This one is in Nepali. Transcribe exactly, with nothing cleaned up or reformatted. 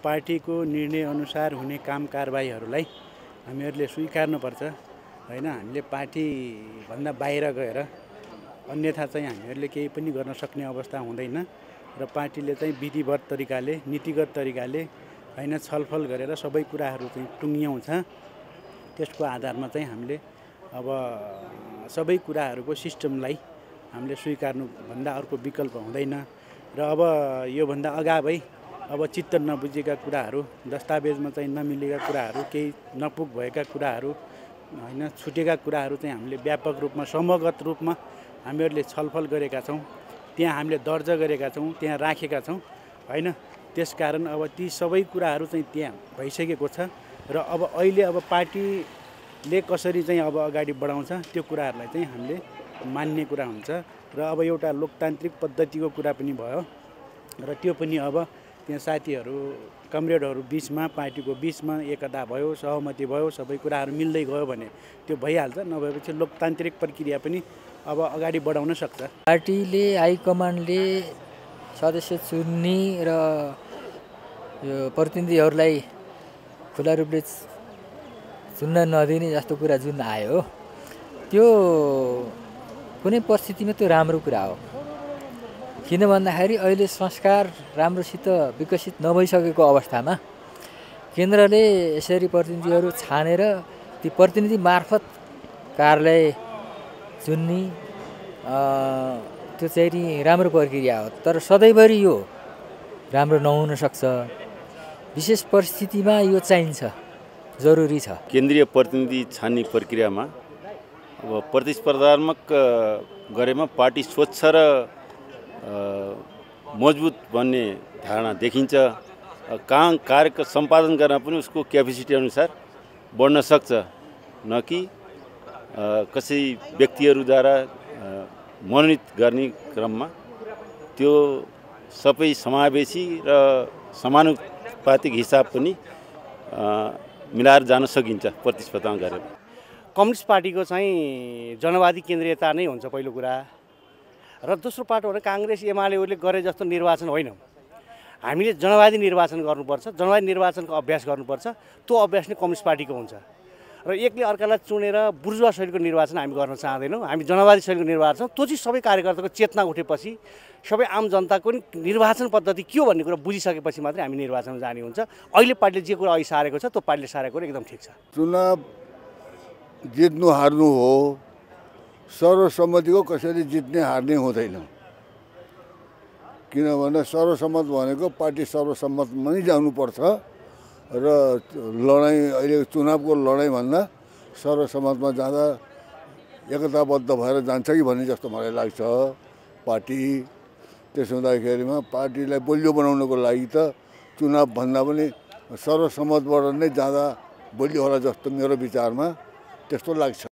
पार्टीको निर्णयअनुसार हुने काम कारबाहीहरूलाई हामीहरूले स्वीकार्नुपर्छ हैन। हामीले पार्टीभन्दा बाहिर गएर अन्यथा चाहिँ हामीहरूले केही पनि गर्न सक्ने अवस्था हुँदैन र पार्टीले चाहिँ विधिवत तरिकाले नीतिगत तरिकाले हैन छलफल गरेर सबै कुराहरू चाहिँ टुङ्ग्याउँछ। त्यसको आधारमा चाहिँ हामीले अब सबै कुराहरूको सिस्टमलाई हामीले स्वीकार्नु भन्दा अर्को विकल्प हुँदैन र अब योभन्दा अगावै अब चित्त नबुझेका कुराहरू, दस्तावेजमा चाहिँ नमिलेका कुराहरू, केही नपुग भएका कुराहरू हैन छुटेका कुराहरू चाहिँ हामीले व्यापक रूपमा समग्र रूपमा हामीहरूले छलफल गरेका छौँ। त्यहाँ हामीले दर्जा गरेका छौँ, त्यहाँ राखेका छौँ हैन। त्यसकारण अब ती सबै कुराहरू चाहिँ त्यहाँ भइसकेको छ र अब अहिले अब पार्टीले कसरी चाहिँ अब अगाडि बढाउँछ त्यो कुराहरूलाई चाहिँ हामीले मान्ने कुरा हुन्छ र अब एउटा लोकतान्त्रिक पद्धतिको कुरा पनि भयो र त्यो पनि अब त्यहाँ साथीहरू कमरेडहरू बिचमा पार्टीको बिचमा एकता भयो, सहमति भयो, सबै कुराहरू मिल्दै गयो भने त्यो भइहाल्छ। नभएपछि लोकतान्त्रिक प्रक्रिया पनि अब अगाडि बढाउन सक्छ। पार्टीले हाइकमान्डले सदस्य चुन्ने र यो प्रतिनिधिहरूलाई खुला रूपले चुन्न नदिने जस्तो कुरा जुन आयो त्यो कुनै परिस्थितिमा त्यो राम्रो कुरा हो। किन भन्दाखेरि अहिले संस्कार राम्रोसित विकसित नभइसकेको अवस्थामा केन्द्रले यसरी प्रतिनिधिहरू छानेर ती प्रतिनिधि मार्फत कार्यालय चुन्ने त्यो चाहिँ नि राम्रो प्रक्रिया हो। तर सधैँभरि यो राम्रो नहुन सक्छ। विशेष परिस्थितिमा यो चाहिन्छ, जरुरी छ। केन्द्रीय प्रतिनिधि छान्ने प्रक्रियामा अब प्रतिस्पर्धात्मक गरेमा पार्टी स्वच्छ र मजबुत बन्ने धारणा देखिन्छ। काम कार्य सम्पादन गर्न पनि उसको क्यापेसिटी अनुसार बढ्न सक्छ, न कि कसै व्यक्तिहरूद्वारा मनोनित गर्ने क्रममा त्यो सबै समावेशी र समानुपातिक हिसाब पनि मिलाएर जान सकिन्छ प्रतिस्पर्धा गरेर। कम्युनिस्ट पार्टीको चाहिँ जनवादी केन्द्रीयता नै हुन्छ पहिलो कुरा र दोस्रो पाटो भने काङ्ग्रेस एमालेहरूले गरे जस्तो निर्वाचन होइन। हामीले जनवादी निर्वाचन गर्नुपर्छ, जनवादी निर्वाचनको अभ्यास गर्नुपर्छ। त्यो अभ्यास नै कम्युनिस्ट पार्टीको हुन्छ र एकले अर्कालाई चुनेर बुर्जुवा शैलीको निर्वाचन हामी गर्न चाहँदैनौँ। हामी जनवादी शैलीको निर्वाचन, त्यो चाहिँ सबै कार्यकर्ताको चेतना उठेपछि, सबै आम जनताको निर्वाचन पद्धति के हो भन्ने कुरा बुझिसकेपछि मात्रै हामी निर्वाचनमा जाने हुन्छ। अहिले पार्टीले जे कुरा अहिले सारेको छ त्यो पार्टीले सारेको कुरा एकदम ठिक छ। चुनाव जित्नु हार्नु हो, सर्वसम्मतिको कसैले जित्ने हार्ने हुँदैन। किनभने सर्वसम्मत भनेको पार्टी सर्वसम्मतमा नै जानुपर्छ र लडाइँ अहिले चुनावको लडाइँभन्दा सर्वसम्मतमा जाँदा एकताबद्ध भएर जान्छ कि भन्ने जस्तो मलाई लाग्छ पार्टी। त्यसो हुँदाखेरिमा पार्टीलाई बलियो बनाउनको लागि त चुनावभन्दा पनि सर्वसम्मतबाट नै जाँदा बलियो होला जस्तो मेरो विचारमा त्यस्तो लाग्छ।